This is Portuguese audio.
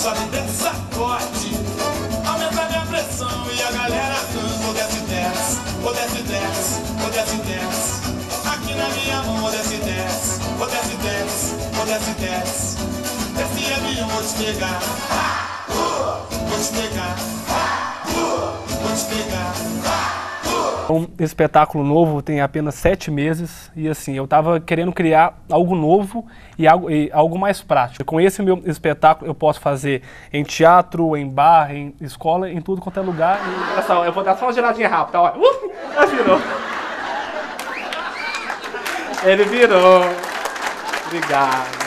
sobe, desce, sacode. Aumenta minha pressão e a galera canta. O desce, desce, o desce, desce, o desce, desce. Aqui na minha mão, o desce, desce, o desce, desce, o desce, desce. Desce avião, vou te pegar, vou te pegar, vou te pegar. Um espetáculo novo tem apenas 7 meses e assim, eu estava querendo criar algo novo e algo mais prático. Com esse meu espetáculo eu posso fazer em teatro, em bar, em escola, em tudo quanto é lugar. E, olha só, eu vou dar só uma geladinha rápida, olha. Virou. Ele virou. Obrigado.